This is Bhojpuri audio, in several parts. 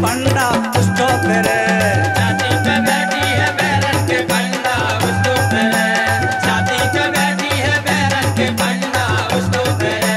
पंडा उसको फिरे। छाती पे बैठी है बैरन के पंडा उसको फिरे। छाती पे बैठी है बैरन के पंडा उसको फिरे।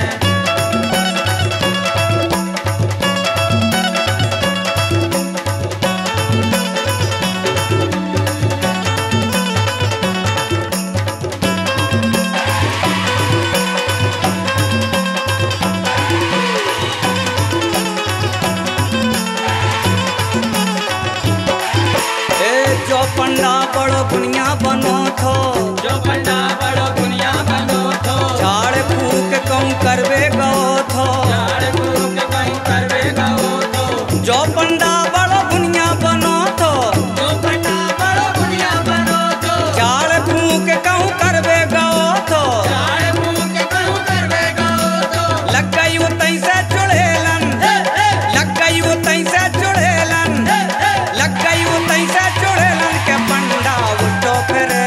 जो पंडा बड़ो दुनिया बनो थो, जो पंडा बड़ो दुनिया बनो थो। झाड़ फूक कम करवे गो थो, झाड़ फूक कम करवे गो थो। जो पंडा बड़ो दुनिया बनो थो, जो पंडा बड़ो दुनिया बनो थो। झाड़ फूक कम करवे गो थो, झाड़ फूक कम करवे गो थो। लग गई वो तई से चुड़ेलन, लग गई वो तई से चुड़ेलन, लग गई वो तई से चुड़ेलन के पंडा उठो फिरे।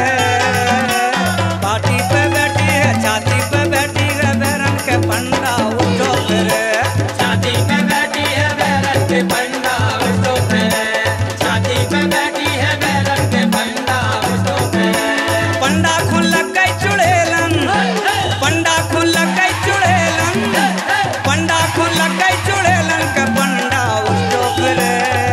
पार्टी पे बैठी है छाती पे बैठी है बैरन के पंडा उठो फिरे। छाती पे बैठी है बैरन के पंडा उसको फिरे। छाती पे बैठी है बैरन के पंडा उसको फिरे। पंडा खुन लग गई चुड़ेलन, पंडा खुन लग गई चुड़ेलन, पंडा खुन लग गई चुड़ेलन के पंडा उठो फिरे।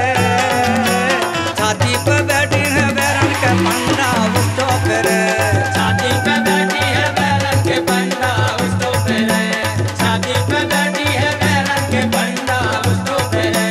छाती पे बैठी है बैरन के पंडा उठो फिरे। छाती पे बैठी है बैरन के पंडा उसको फिरे। छाती पे बैठी है बैरन के पंडा उसको फिरे।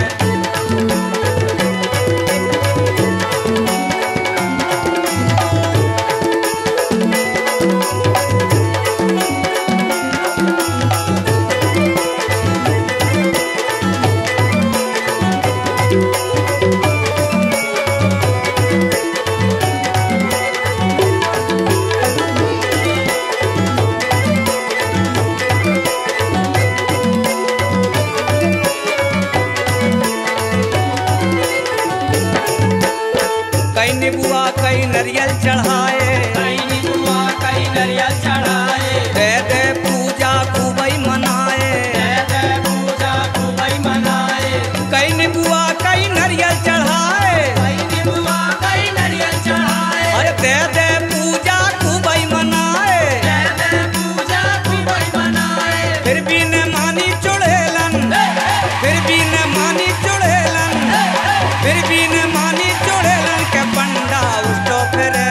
कई निबुआ कई नरियल चढ़ाए, कई निबुआ कई नरियल चढ़ाए। दे दे पूजा खूबई मनाए। दे दे पूजा खूबई मनाए। कई निबुआ कई नरियल चढ़ाए, कई निबुआ कई नरियल चढ़ाए। अरे दे दे पूजा खूबई मनाए। दे दे पूजा खूबई मनाए। फिर भी न मानी चुड़ेलन, फिर भी न मानी चुड़ेलन, फिर भी न मानी चुड़ेलन के पंडा उठो फिरे।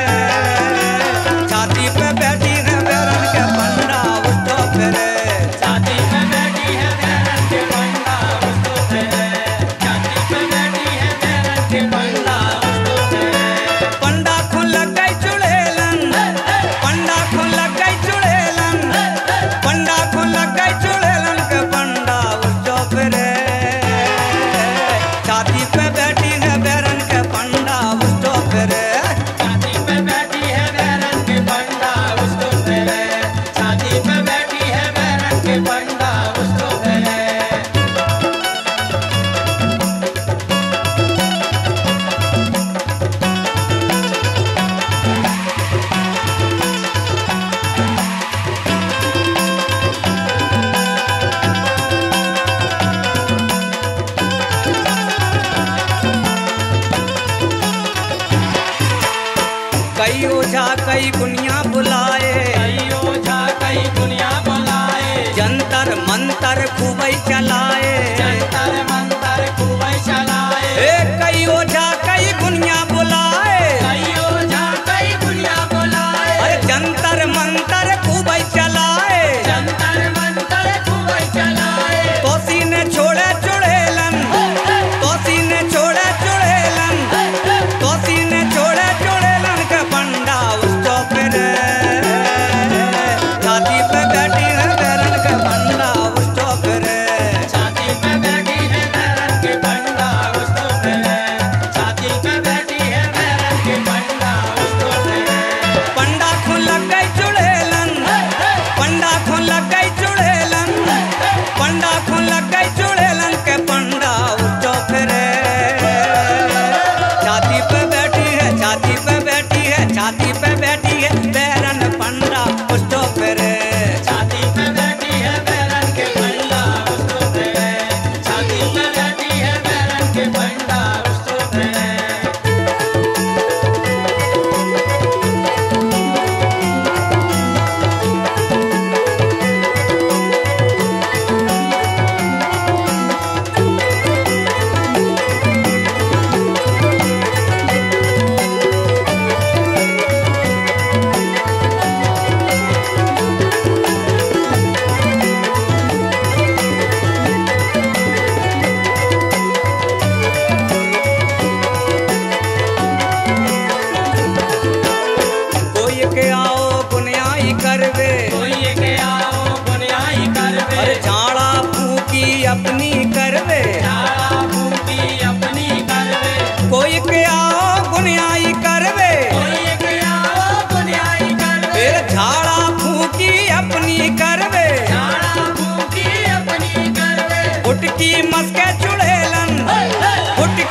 छाती पे बैठी है बैरन के पंडा उठो फिरे। छाती पे बैठी है बैरन के पंडा उसको फिरे। छाती पे बैठी है बैरन के पंडा उसको फिरे। पंडा खुन लग गई चुड़ेलन, पंडा खुन लग गई चुड़ेलन, पंडा खुन लग गई चुड़ेलन के पंडा उठो फिरे। छाती पे बैठी है बैरन के पंडा उठो फिरे। छाती पे बैठी है बैरन के पंडा उसको फिरे। छाती पे बैठी है बैरन के पंडा उसको फिरे। कई ओझा कई गुनिया बुलाए, कई ओझा कई दुनिया बुलाए। जंतर मंतर खूबई चलाए। जंतर मंतर खूबई चलाए। ए कई ओझा कई गुनिया बुलाए, कई ओझा कई दुनिया बुलाए। अरे जंतर मंतर खूबई चलाए। जंतर मंतर खूबई चलाए। तोसी ने छोड़े चुड़ेलन, तोसी ने छोड़े चुड़ेलन, तोसी ने छोड़े चुड़ेलन के पंडा उसको फिरे। छाती पे बैठी है बैरन के पंडा उसको फिरे। छाती पे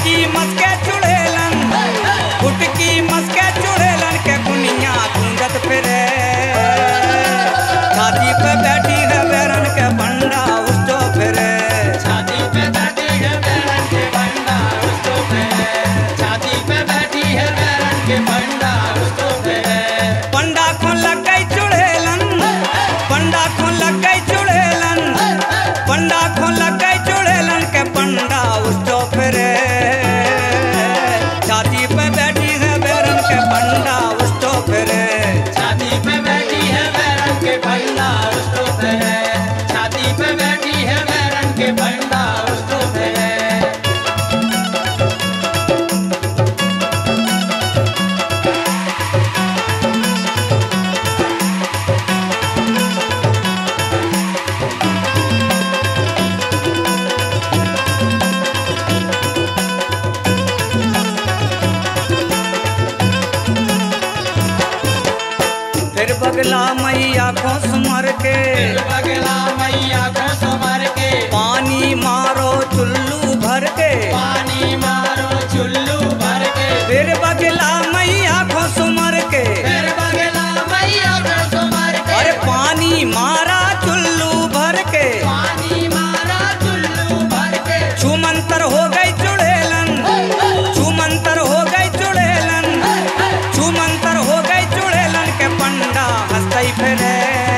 फुटकी मस्के चुड़ेलन, फुटकी मस्के चुड़ेलन के बुनिया गूंजत फिरे। छाती पे बैठी है बैरन के पंडा उसको फिरे। छाती पे बैठी है बैरन के पंडा उसको फिरे। छाती पे बैठी है बैरन के पंडा उसको फिरे। पंडा को लग गई चुड़ेलन, पंडा को लग गई चुड़ेलन, पंडा को लग गई चुड़ेलन के पंडा उसको फिरे। छाती पे बैठी है बैरन के पंडा उसको फिरे। छाती पे बैठी है बैरन के पंडा उसको फिरे। छाती पे बैठी है बैरन के पंडा उसको फिरे। फिर बगला मैया को सुमर के, फिर बगला मैया को सुमर के, पानी मारो चुल्लू भर के, पानी मारो चुल्लू भर के। फिर बगला मैया को सुमर के, फिर बगला मैया को सुमर के, अरे पानी मारा चुल्लू भर के। पानी मारा चुल्लू भर के। छुमंतर हो गई चुड़ेलन, छुमंतर हो गई चुड़ेलन, छुमंतर हो गई चुड़ेलन के पंडा हंसई फिरे।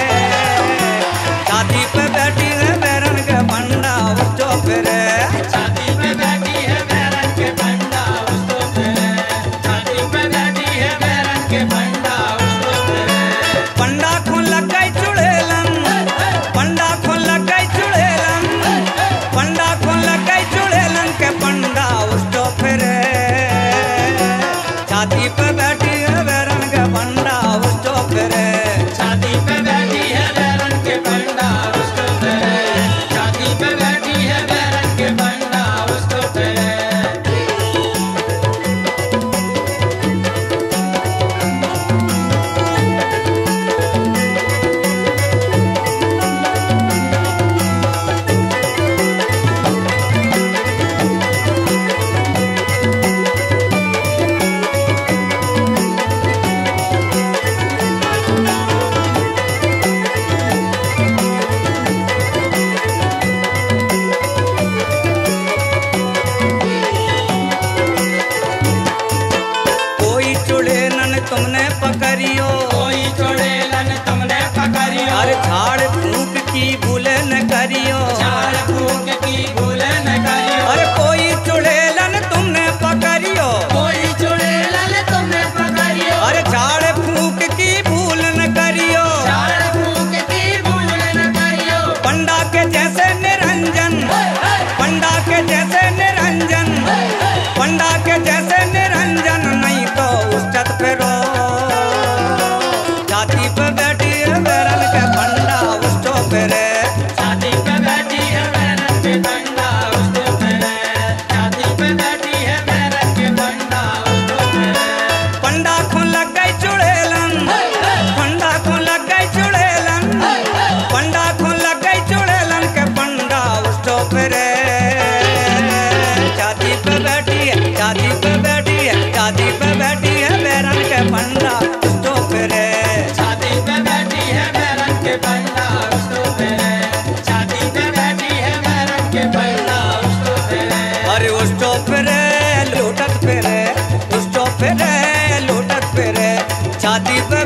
छाती पे बैठी है बैरन के पंडा उसको फिरे। छाती पे बैठी है बैरन के पंडा उसको फिरे। छाती पे बैठी है बैरन के पंडा उसको फिरे। पंडा को लग गई चुड़ेलन, पंडा को लग गई चुड़ेलन, पंडा को लग गई चुड़ेलन के पंडा उसको फिरे। छाती पे बैठी है बैरन के पंडा उसको फिरे। छाती पे बैठी है बैरन के पंडा उसको फिरे। छाती पे बैठी है बैरन के पंडा उसको फिरे। कोई चुड़ेलन तुमने पकड़ियो, कोई चुड़ेलन तुमने पकड़ियो। अरे झाड़ फूक की भूल न करियो। झाड़ फूक की भूल न करियो। अरे कोई चुड़ेलन तुमने पकड़ियो, कोई चुड़ेलन तुमने पकड़ियो। अरे झाड़ फूक की भूल न करियो। झाड़ फूक की भूल न करियो। पंडा के जैसे निरंजन, पंडा के जैसे निरंजन, पंडा के जैसे निरंजन नहीं तो उस्चत फिरो। छाती पे बैठी है बैरन के पंडा उसको फिरे। छाती पे बैठी है बैरन के पंडा उसको फिरे। छाती पे बैठी है बैरन के पंडा उसको फिरे। पंडा को लग गई चुड़ेलन, पंडा को लग गई चुड़ेलन, पंडा को लग गई चुड़ेलन के पंडा उसको फिरे। छाती पे बैठी है, छाती पे बैठी है, छाती पे बैठी है बैरन के पंडा उसको फिरे। छाती पे बैठी है बैरन के पंडा उसको फिरे। छाती पे बैठी है बैरन के पंडा उसको फिरे। अरे उसको फिरे लूटत फिरे, उसको फिरे लूटत फिरे। छाती पे